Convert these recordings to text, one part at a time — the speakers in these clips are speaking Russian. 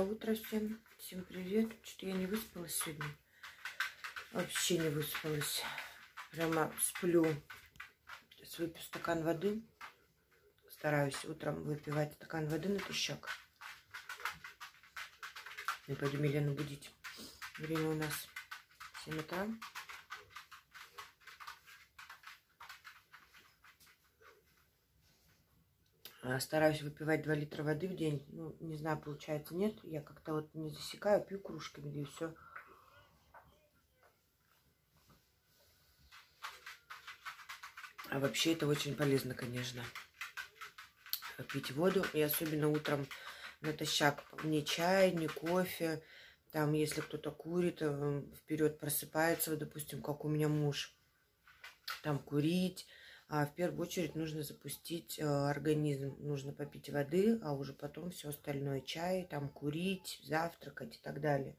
Доброе утро всем. Всем привет. Что-то я не выспалась сегодня. Вообще не выспалась. Прямо сплю. Сейчас выпью стакан воды. Стараюсь утром выпивать стакан воды натощак. И пойду Милену будить. Время у нас 7 утра. Стараюсь выпивать 2 литра воды в день. Ну, не знаю, получается, нет. Я как-то вот не засекаю, пью кружками, да и все. А вообще это очень полезно, конечно. Пить воду. И особенно утром натощак. Не чай, не кофе. Там, если кто-то курит, вперед просыпается, вот, допустим, как у меня муж. Там курить. А в первую очередь нужно запустить организм. Нужно попить воды, а уже потом все остальное. Чай, там курить, завтракать и так далее.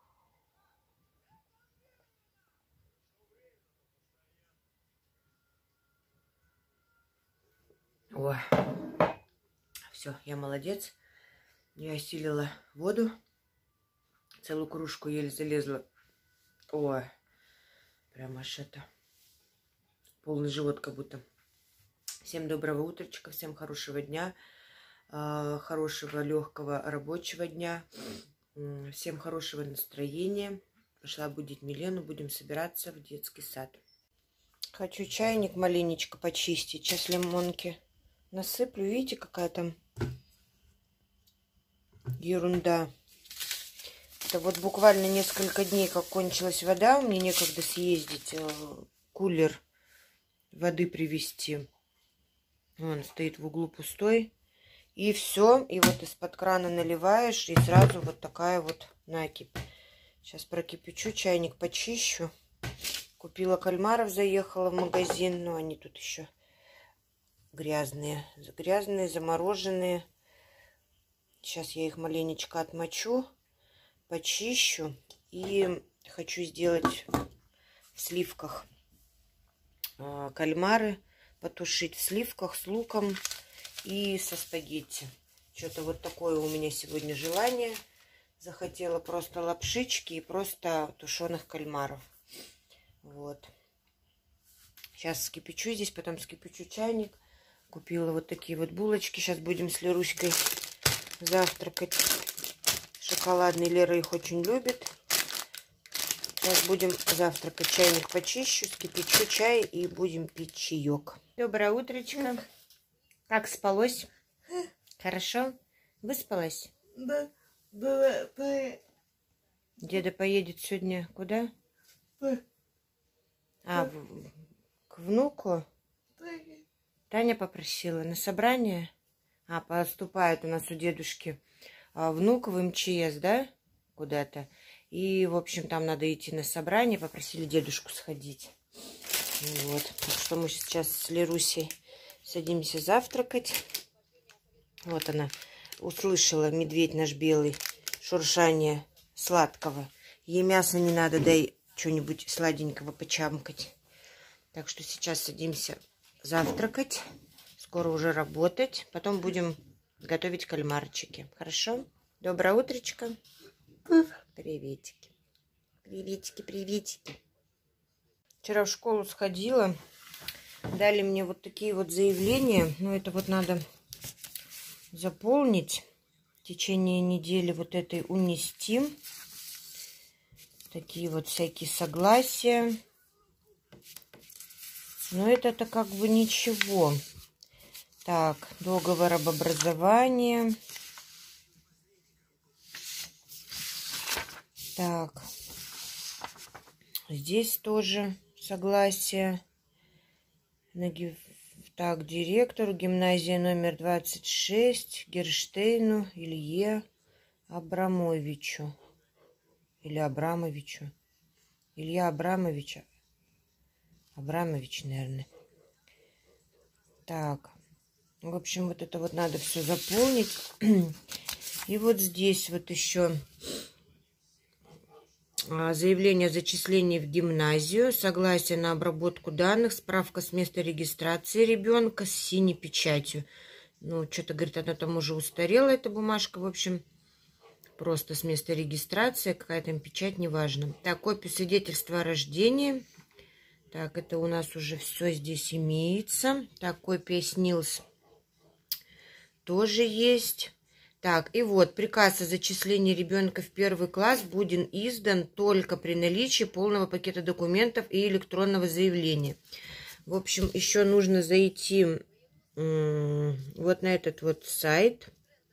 Ой, все, я молодец. Я осилила воду. Целую кружку еле залезла. Ой, прям аж это... Полный живот как будто. Всем доброго утречка, всем хорошего дня. Хорошего, легкого рабочего дня. Всем хорошего настроения. Пошла будить Милену. Будем собираться в детский сад. Хочу чайник маленечко почистить. Сейчас лимонки насыплю. Видите, какая там ерунда. Это вот буквально несколько дней, как кончилась вода. Мне некогда съездить. Кулер воды привезти. Он стоит в углу пустой. И все. И вот из-под крана наливаешь. И сразу вот такая вот накипь. Сейчас прокипячу. Чайник почищу. Купила кальмаров. Заехала в магазин. Но они тут еще грязные. Грязные, замороженные. Сейчас я их маленечко отмочу. Почищу. И хочу сделать в сливках кальмары, потушить в сливках с луком и со спагетти. Что-то вот такое у меня сегодня желание. Захотела просто лапшички и просто тушеных кальмаров. Вот. Сейчас скипячу здесь, потом скипячу чайник. Купила вот такие вот булочки. Сейчас будем с Леруськой завтракать. Шоколадный. Лера их очень любит. Сейчас будем завтракать. Чайник почищу, скипячу чай и будем пить чаек. Доброе утречко. Как спалось? Хорошо? Выспалась? Да. Деда поедет сегодня куда? А, к внуку? Таня попросила на собрание? А, поступает у нас у дедушки внук в МЧС, да? Куда-то. И, в общем, там надо идти на собрание. Попросили дедушку сходить. Вот. Так что мы сейчас с Лерусей садимся завтракать. Вот она услышала, медведь наш белый, шуршание сладкого. Ей мяса не надо, дай что-нибудь сладенького почамкать. Так что сейчас садимся завтракать. Скоро уже работать. Потом будем готовить кальмарчики. Хорошо? Доброе утречко. Приветики. Приветики, приветики. Вчера в школу сходила. Дали мне вот такие вот заявления. Но это вот надо заполнить. В течение недели вот этой унести. Такие вот всякие согласия. Но это-то как бы ничего. Так, договор об образовании. Так, здесь тоже согласие. Так, директору гимназии номер 26 Герштейну Илье Абрамовичу. Или Абрамовичу. Илья Абрамовича. Абрамович, наверное. Так, в общем, вот это вот надо все заполнить. И вот здесь вот еще... Заявление о зачислении в гимназию, согласие на обработку данных, справка с места регистрации ребенка с синей печатью. Ну, что-то, говорит, она там уже устарела, эта бумажка. В общем, просто с места регистрации, какая там печать, неважно. Так, копию свидетельства о рождении. Так, это у нас уже все здесь имеется. Так, копия СНИЛС тоже есть. Так, и вот, приказ о зачислении ребенка в 1 класс будет издан только при наличии полного пакета документов и электронного заявления. В общем, еще нужно зайти вот на этот вот сайт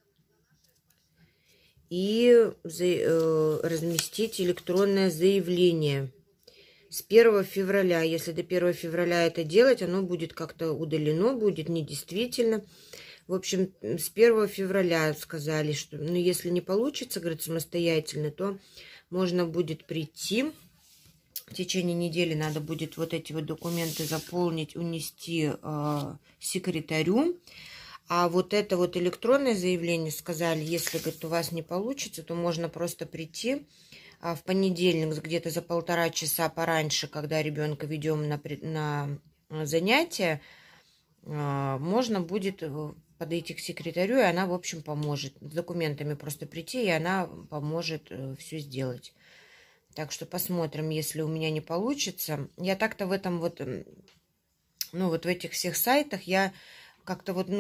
и разместить электронное заявление. С 1 февраля, если до 1 февраля это делать, оно будет как-то удалено, будет недействительно. В общем, с 1 февраля сказали, что ну, если не получится, говорит, самостоятельно, то можно будет прийти. В течение недели надо будет вот эти вот документы заполнить, унести секретарю. А вот это вот электронное заявление сказали, если, говорит, у вас не получится, то можно просто прийти в понедельник где-то за 1,5 часа пораньше, когда ребенка ведем на занятия, можно будет подойти к секретарю, и она, в общем, поможет. С документами просто прийти, и она поможет все сделать. Так что посмотрим, если у меня не получится. Я так-то в этом вот, ну, вот в этих всех сайтах я как-то вот,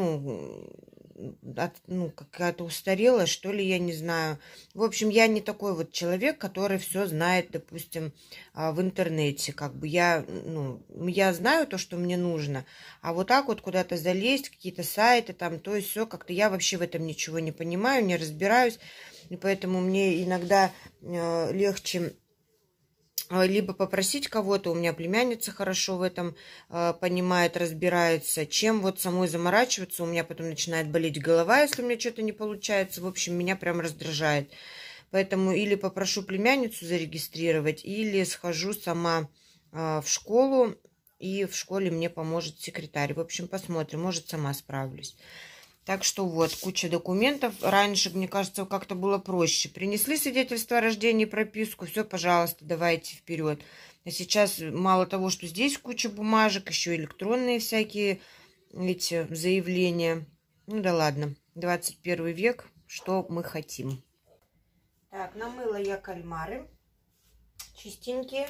какая-то устарела, что ли, я не знаю. В общем, я не такой вот человек, который все знает, допустим, в интернете. Как бы я знаю то, что мне нужно, а вот так вот куда-то залезть, какие-то сайты там, то и все, как-то я вообще в этом ничего не понимаю, не разбираюсь, и поэтому мне иногда легче либо попросить кого-то, у меня племянница хорошо в этом понимает, разбирается, чем вот самой заморачиваться, у меня потом начинает болеть голова, если у меня что-то не получается, в общем, меня прям раздражает. Поэтому или попрошу племянницу зарегистрировать, или схожу сама в школу, и в школе мне поможет секретарь. В общем, посмотрим, может, сама справлюсь. Так что вот, куча документов. Раньше, мне кажется, как-то было проще. Принесли свидетельство о рождении, прописку, все, пожалуйста, давайте вперед. А сейчас мало того, что здесь куча бумажек, еще электронные всякие эти заявления. Ну да ладно, 21 век, что мы хотим. Так, намыла я кальмары. Чистенькие.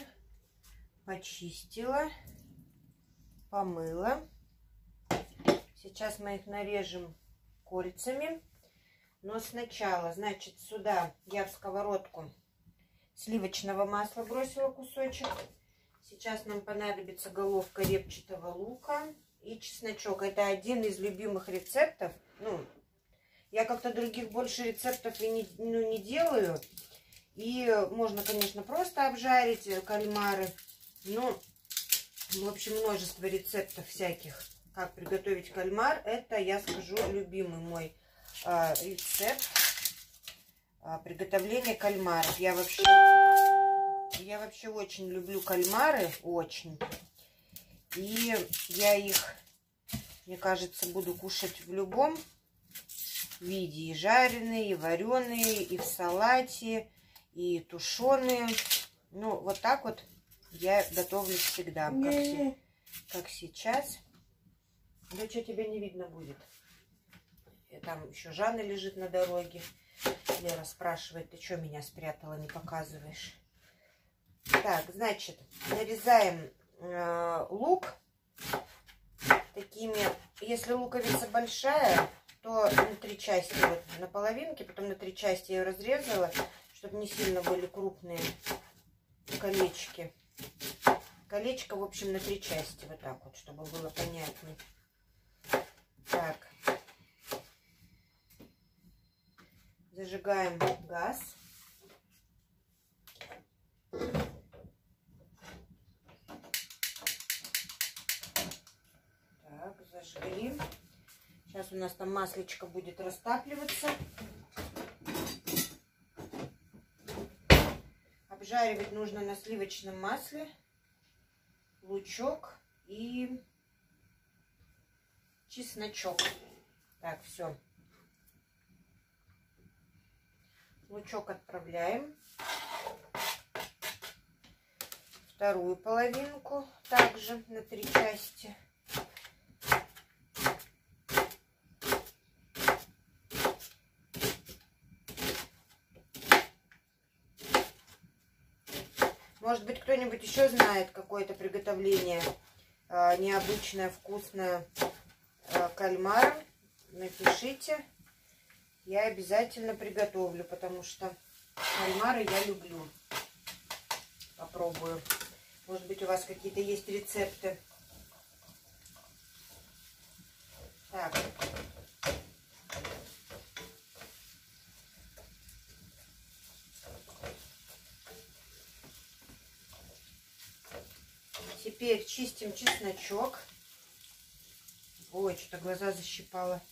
Почистила. Помыла. Сейчас мы их нарежем кольцами. Но сначала, значит, сюда я в сковородку сливочного масла бросила кусочек. Сейчас нам понадобится головка репчатого лука и чесночок. Это один из любимых рецептов. Ну, я как-то других больше рецептов и не делаю. И можно, конечно, просто обжарить кальмары. Но, в общем, множество рецептов всяких. Как приготовить кальмар, это, я скажу, любимый мой рецепт приготовления кальмаров. Я вообще очень люблю кальмары, очень. И я их, мне кажется, буду кушать в любом виде. И жареные, и вареные, и в салате, и тушеные. Ну, вот так вот я готовлю всегда, как сейчас. Да что, тебя не видно будет. И там еще Жанна лежит на дороге. Лера спрашивает, ты что меня спрятала, не показываешь? Так, значит, нарезаем лук такими. Если луковица большая, то на 3 части, вот на половинке, потом на 3 части я ее разрезала, чтобы не сильно были крупные колечки. Колечко, в общем, на 3 части, вот так вот, чтобы было понятнее. Так, зажигаем газ. Так, зажгли. Сейчас у нас там маслечко будет растапливаться. Обжаривать нужно на сливочном масле лучок и чесночок. Так, все. Лучок отправляем. Вторую половинку также на 3 части. Может быть, кто-нибудь еще знает какое-то приготовление необычное, вкусное кальмара. Напишите. Я обязательно приготовлю, потому что кальмары я люблю. Попробую. Может быть, у вас какие-то есть рецепты. Так. Теперь чистим чесночок. Ой, что-то глаза защипало.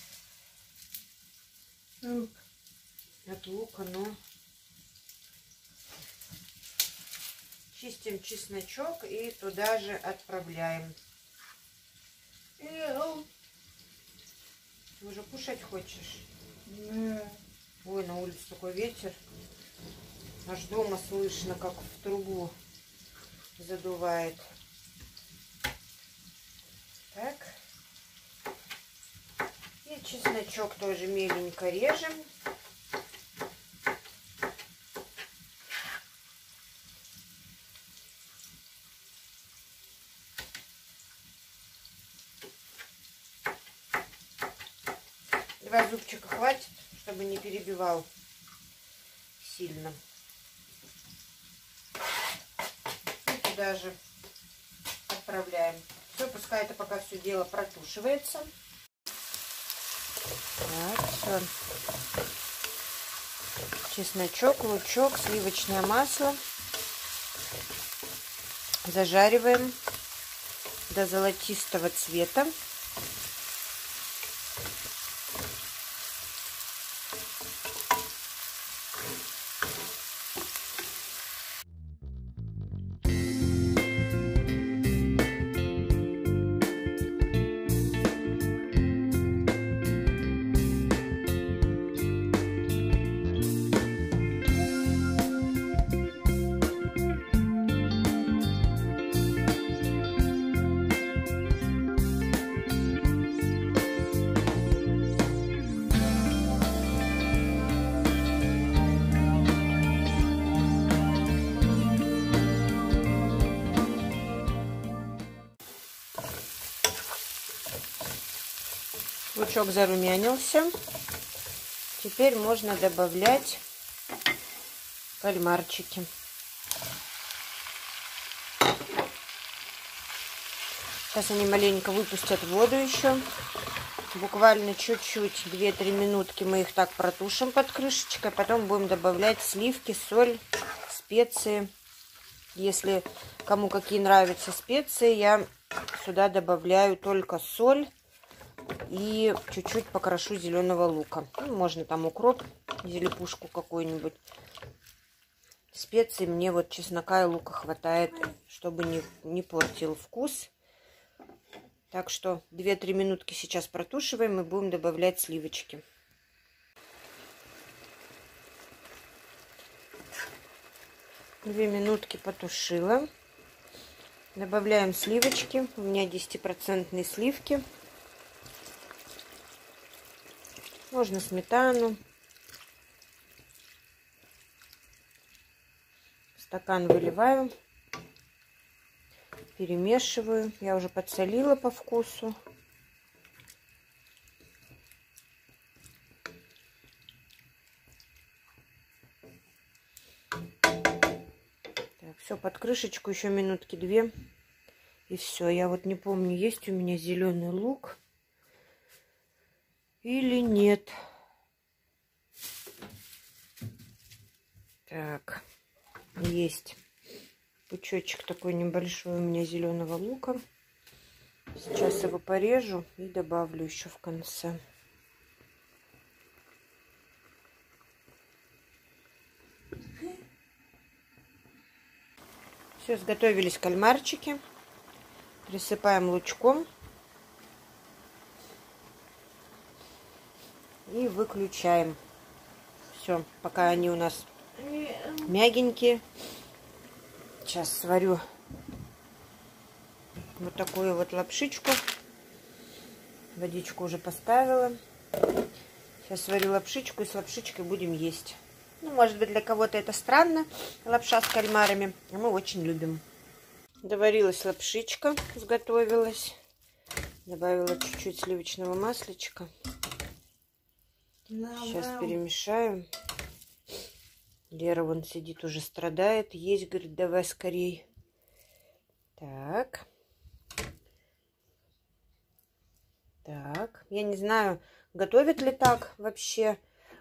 От лука, но... Чистим чесночок и туда же отправляем. Ты уже кушать хочешь? Ой, на улице такой ветер. Аж дома слышно, как в трубу задувает. Так. И чесночок тоже меленько режем. Два зубчика хватит, чтобы не перебивал сильно. И туда же отправляем. Все, пускай это пока все дело протушивается. Так, все. Чесночок, лучок, сливочное масло. Зажариваем до золотистого цвета. Лучок зарумянился. Теперь можно добавлять кальмарчики. Сейчас они маленько выпустят воду еще. Буквально чуть-чуть, 2-3 минутки мы их так протушим под крышечкой. Потом будем добавлять сливки, соль, специи. Если кому какие нравятся специи, я сюда добавляю только соль. И чуть-чуть покрошу зеленого лука. Ну, можно там укроп, зелепушку какую-нибудь. Специй мне вот чеснока и лука хватает, чтобы не портил вкус. Так что 2-3 минутки сейчас протушиваем и будем добавлять сливочки. Две минутки потушила. Добавляем сливочки. У меня 10% сливки. Можно сметану. В стакан выливаю. Перемешиваю. Я уже подсолила по вкусу. Так, все, под крышечку еще минутки 2. И все. Я вот не помню, есть у меня зеленый лук или нет. Так, есть пучочек такой небольшой у меня зеленого лука. Сейчас его порежу и добавлю еще в конце. Все, сготовились кальмарчики. Присыпаем лучком. И выключаем. Все, пока они у нас мягенькие. Сейчас сварю вот такую вот лапшичку. Водичку уже поставила. Сейчас сварю лапшичку и с лапшичкой будем есть. Ну, может быть, для кого-то это странно, лапша с кальмарами. А мы очень любим. Доварилась лапшичка, сготовилась. Добавила чуть-чуть сливочного масличка. Сейчас перемешаем. Лера вон сидит, уже страдает. Есть, говорит, давай скорей. Так. Так. Я не знаю, готовят ли так вообще.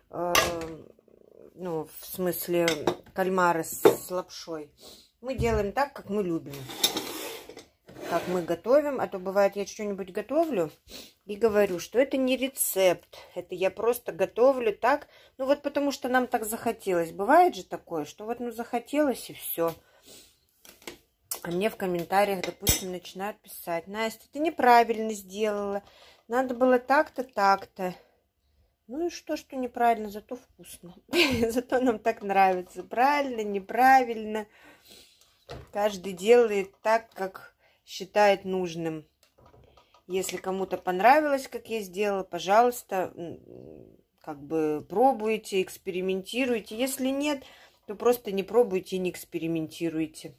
Ну, в смысле, кальмары с лапшой. Мы делаем так, как мы любим. Как мы готовим. А то бывает, я что-нибудь готовлю и говорю, что это не рецепт. Это я просто готовлю так. Ну, вот потому что нам так захотелось. Бывает же такое, что вот, ну, захотелось и все. А мне в комментариях, допустим, начинают писать: Настя, ты неправильно сделала. Надо было так-то, так-то. Ну и что неправильно, зато вкусно. Зато нам так нравится. Правильно, неправильно. Каждый делает так, как считает нужным. Если кому-то понравилось, как я сделала, пожалуйста, как бы пробуйте, экспериментируйте. Если нет, то просто не пробуйте и не экспериментируйте.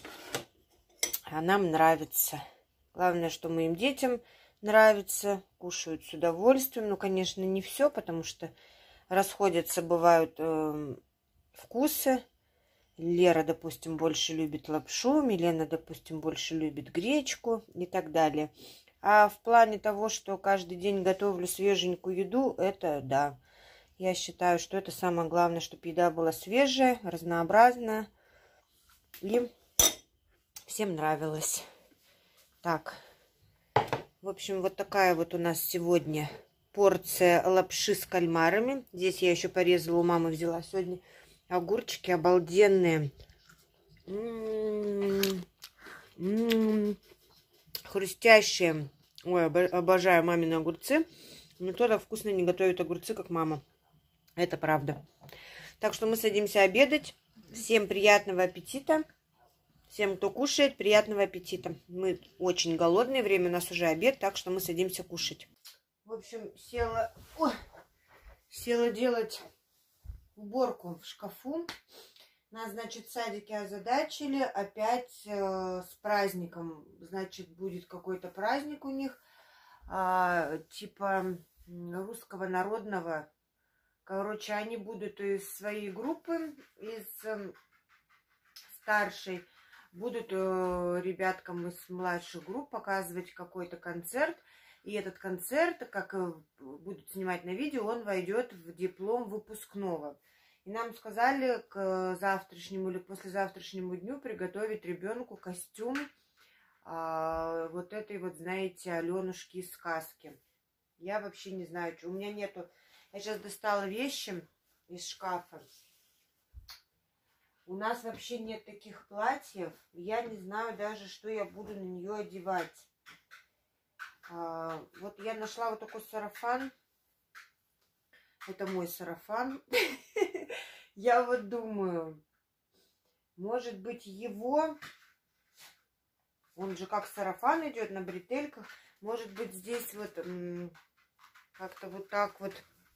А нам нравится. Главное, что моим детям нравится, кушают с удовольствием. Ну, конечно, не все, потому что расходятся, бывают вкусы. Лера, допустим, больше любит лапшу, Милена, допустим, больше любит гречку и так далее. А в плане того, что каждый день готовлю свеженькую еду, это да. Я считаю, что это самое главное, чтобы еда была свежая, разнообразная и всем нравилось. Так, в общем, вот такая вот у нас сегодня порция лапши с кальмарами. Здесь я еще порезала, у мамы взяла сегодня огурчики обалденные. Хрустящие. Ой, обожаю мамины огурцы. Никто так вкусно не готовит огурцы, как мама. Это правда. Так что мы садимся обедать. Всем приятного аппетита. Всем, кто кушает, приятного аппетита. Мы очень голодные, время у нас уже обед, так что мы садимся кушать. В общем, села делать уборку в шкафу. Нас, значит, в садике озадачили опять с праздником. Значит, будет какой-то праздник у них, типа русского народного. Короче, они будут из своей группы, из старшей, будут ребяткам из младших групп показывать какой-то концерт. И этот концерт, как будут снимать на видео, он войдет в диплом выпускного. И нам сказали к завтрашнему или послезавтрашнему дню приготовить ребенку костюм вот этой вот, знаете, Аленушки из сказки. Я вообще не знаю, что. У меня нету. Я сейчас достала вещи из шкафа. У нас вообще нет таких платьев. Я не знаю даже, что я буду на нее одевать. Вот я нашла вот такой сарафан. Это мой сарафан. Я вот думаю, может быть, его... Он же как сарафан идет на бретельках. Может быть, здесь вот как-то вот так вот.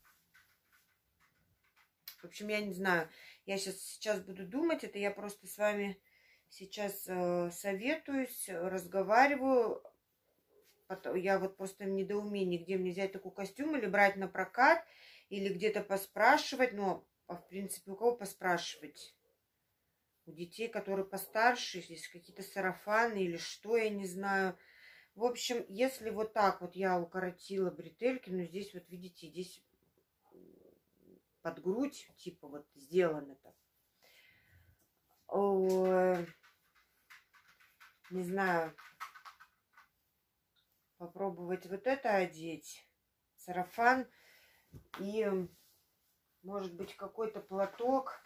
В общем, я не знаю. Я сейчас буду думать. Это я просто с вами сейчас советуюсь, разговариваю. Я вот просто в недоумении, где мне взять такой костюм, или брать на прокат, или где-то поспрашивать. Но, в принципе, у кого поспрашивать? У детей, которые постарше, здесь какие-то сарафаны или что, я не знаю. В общем, если вот так вот я укоротила бретельки, ну, здесь вот, видите, здесь под грудь, типа, вот сделано-то. Не знаю, попробовать вот это одеть. Сарафан и, может быть, какой-то платок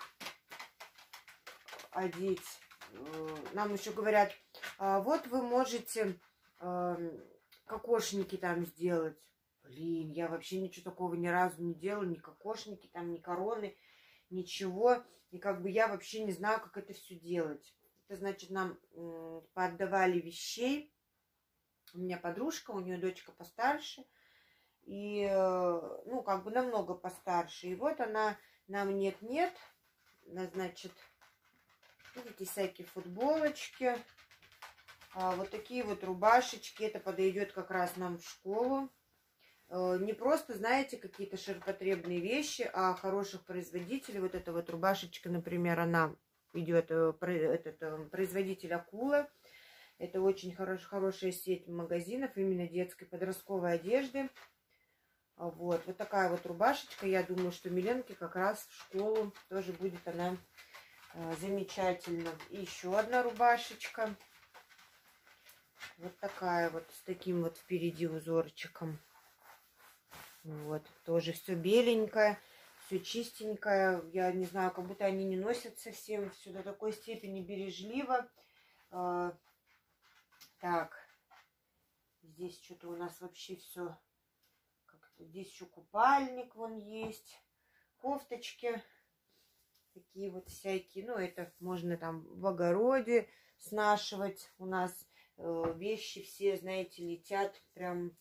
одеть. Нам еще говорят, вот вы можете кокошники там сделать. Блин, я вообще ничего такого ни разу не делала, ни кокошники, там, ни короны, ничего. И как бы я вообще не знаю, как это все делать. Это значит, нам поотдавали вещей. У меня подружка, у нее дочка постарше. И, ну, как бы намного постарше. И вот она нам нет-нет. Значит, видите, всякие футболочки. Вот такие вот рубашечки. Это подойдет как раз нам в школу. Не просто, знаете, какие-то ширпотребные вещи, а хороших производителей. Вот эта вот рубашечка, например, она идет, производитель Акула. Это очень хорошая сеть магазинов именно детской подростковой одежды. Вот такая вот рубашечка. Я думаю, что Миленке как раз в школу тоже будет она замечательно. И еще одна рубашечка. Вот такая вот, с таким вот впереди узорчиком. Вот, тоже все беленькое, все чистенькое. Я не знаю, как будто они не носят совсем, все до такой степени бережливо. Так, здесь что-то у нас вообще все как-то. Здесь еще купальник вон есть, кофточки такие вот всякие. Ну, это можно там в огороде снашивать. У нас вещи все, знаете, летят прям.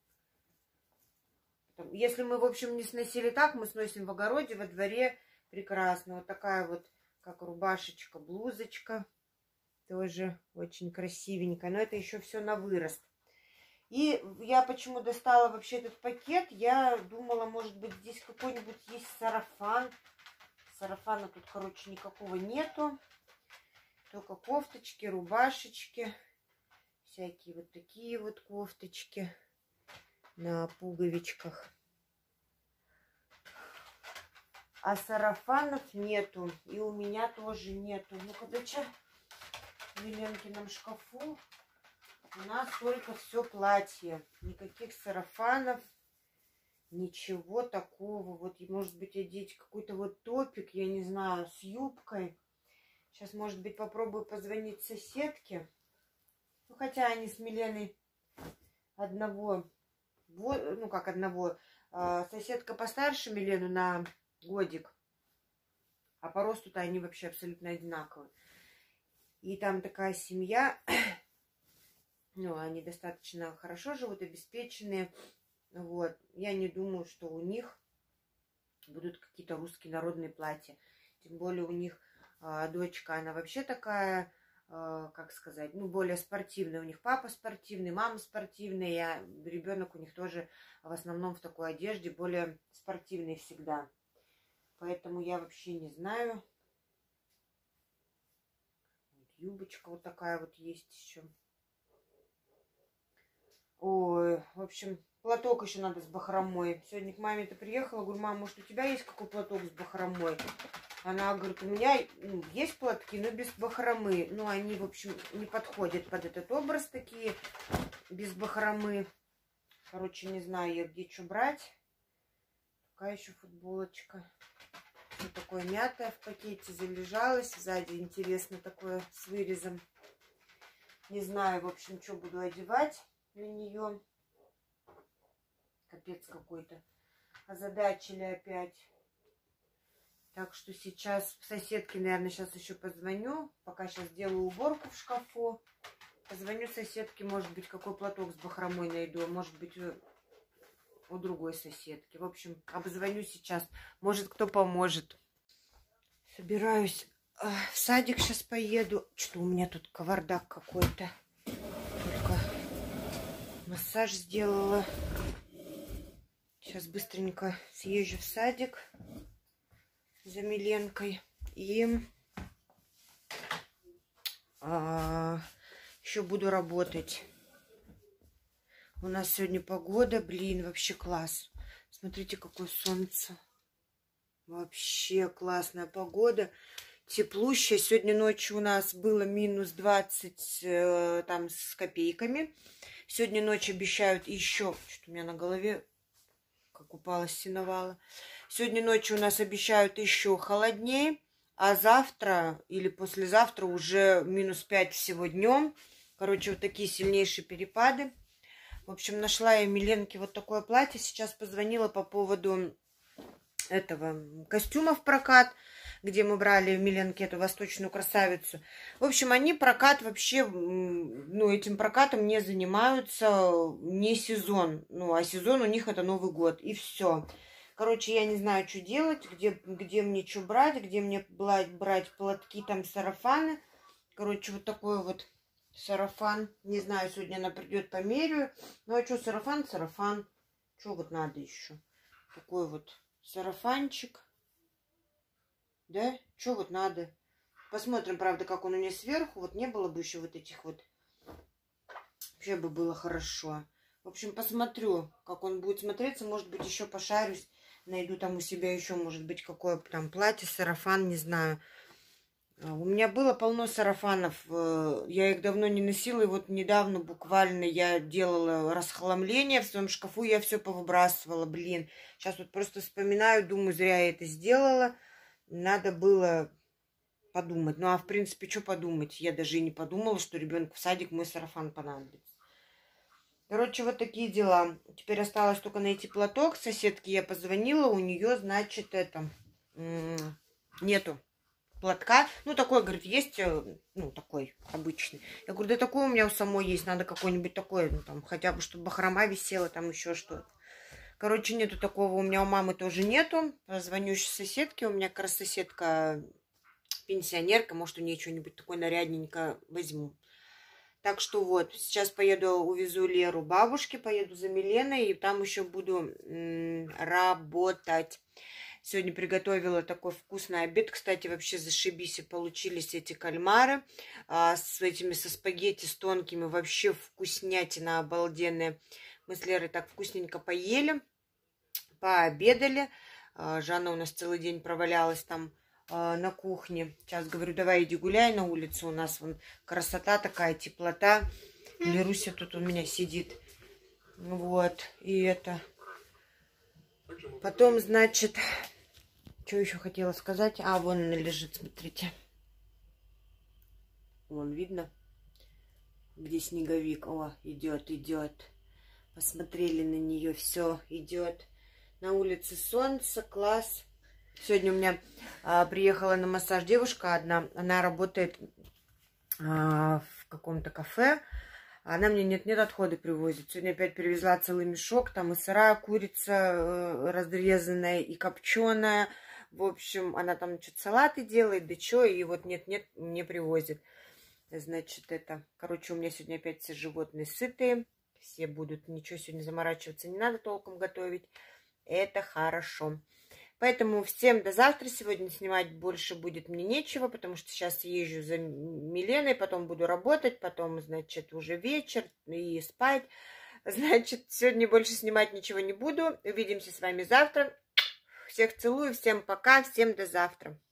Если мы, в общем, не сносили так, мы сносим в огороде, во дворе. Прекрасно. Вот такая вот, как рубашечка, блузочка. Тоже очень красивенькая. Но это еще все на вырост. И я почему достала вообще этот пакет? Я думала, может быть, здесь какой-нибудь есть сарафан. Сарафана тут, короче, никакого нету. Только кофточки, рубашечки. Всякие вот такие вот кофточки на пуговичках. А сарафанов нету. И у меня тоже нету. Ну-ка, доча, в Миленкином шкафу у нас только все платье. Никаких сарафанов. Ничего такого. Вот, может быть, одеть какой-то вот топик, я не знаю, с юбкой. Сейчас, может быть, попробую позвонить соседке. Ну, хотя они с Миленой одного. Ну, как одного. Соседка постарше Милену на годик. А по росту-то они вообще абсолютно одинаковые. И там такая семья. Ну, они достаточно хорошо живут, обеспеченные. Вот. Я не думаю, что у них будут какие-то русские народные платья. Тем более у них дочка, она вообще такая, как сказать, ну, более спортивная. У них папа спортивный, мама спортивная, а ребенок у них тоже в основном в такой одежде, более спортивный всегда. Поэтому я вообще не знаю. Юбочка вот такая вот есть еще. Ой, в общем, платок еще надо с бахромой. Сегодня к маме-то приехала, говорю, мама, может, у тебя есть какой платок с бахромой? Она говорит, у меня есть платки, но без бахромы. Ну, они, в общем, не подходят под этот образ такие, без бахромы. Короче, не знаю я, где что брать. Такая еще футболочка. Вот такое мятое в пакете залежалось. Сзади интересно такое с вырезом. Не знаю, в общем, что буду одевать на нее. Капец какой-то. Озадачили опять. Так что сейчас соседке, наверное, сейчас еще позвоню. Пока сейчас делаю уборку в шкафу. Позвоню соседке, может быть, какой платок с бахромой найду. Может быть, у другой соседки. В общем, обзвоню сейчас. Может, кто поможет. Собираюсь в садик сейчас поеду. Что у меня тут кавардак какой-то. Только массаж сделала. Сейчас быстренько съезжу в садик за Миленкой. И еще буду работать. У нас сегодня погода, блин, вообще класс. Смотрите, какое солнце. Вообще классная погода. Теплущая. Сегодня ночью у нас было минус 20 там с копейками. Сегодня ночью обещают еще... Что-то у меня на голове как упала сеновала. Сегодня ночью у нас обещают еще холоднее. А завтра или послезавтра уже минус 5 всего днем. Короче, вот такие сильнейшие перепады. В общем, нашла я Миленке вот такое платье. Сейчас позвонила по поводу этого костюма в прокат, где мы брали в Миленке эту восточную красавицу. В общем, они прокат вообще, ну, этим прокатом не занимаются, не сезон. Ну, а сезон у них это Новый год. И все. Короче, я не знаю, что делать, где мне что брать, где мне брать платки, там, сарафаны. Короче, вот такой вот сарафан. Не знаю, сегодня она придет, померяю. Ну, а что, сарафан, сарафан. Что вот надо еще? Такой вот сарафанчик. Да? Что вот надо? Посмотрим, правда, как он у меня сверху. Вот не было бы еще вот этих вот. Вообще бы было хорошо. В общем, посмотрю, как он будет смотреться. Может быть, еще пошарюсь. Найду там у себя еще, может быть, какое там платье, сарафан, не знаю. У меня было полно сарафанов. Я их давно не носила. И вот недавно буквально я делала расхламление в своем шкафу. Я все повыбрасывала, блин. Сейчас вот просто вспоминаю, думаю, зря я это сделала. Надо было подумать. Ну, а в принципе, что подумать? Я даже и не подумала, что ребенку в садик мой сарафан понадобится. Короче, вот такие дела. Теперь осталось только найти платок. Соседке я позвонила, у нее, значит, нету платка. Ну, такой, говорит, есть, ну, такой обычный. Я говорю, да такой у меня у самой есть, надо какой-нибудь такой, ну, там, хотя бы, чтобы бахрома висела, там еще что-то. Короче, нету такого, у меня у мамы тоже нету. Позвоню соседке, у меня как раз соседка пенсионерка, может, у нее что-нибудь такое нарядненькое возьму. Так что вот, сейчас поеду, увезу Леру бабушке, поеду за Миленой, и там еще буду работать. Сегодня приготовила такой вкусный обед. Кстати, вообще зашибись, и получились эти кальмары со спагетти, с тонкими. Вообще вкуснятина обалденная. Мы с Лерой так вкусненько поели, пообедали. Жанна у нас целый день провалялась там на кухне. Сейчас говорю, давай иди гуляй на улице. У нас вон красота такая, теплота. Леруся тут у меня сидит. Вот. И это. Потом, значит, что еще хотела сказать? А, вон она лежит, смотрите. Вон видно, где снеговик. О, идет, идет. Посмотрели на нее, все, идет. На улице солнце, класс. Сегодня у меня приехала на массаж девушка одна. Она работает в каком-то кафе. Она мне нет-нет отходы привозит. Сегодня опять привезла целый мешок. Там и сырая курица разрезанная, и копченая. В общем, она там что-то салаты делает, да что. И вот нет-нет мне привозит. Значит, это... Короче, у меня сегодня опять все животные сытые. Все будут... Ничего сегодня заморачиваться не надо толком готовить. Это хорошо. Поэтому всем до завтра. Сегодня снимать больше будет мне нечего, потому что сейчас езжу за Миленой, потом буду работать, потом, значит, уже вечер и спать. Значит, сегодня больше снимать ничего не буду. Увидимся с вами завтра. Всех целую, всем пока, всем до завтра.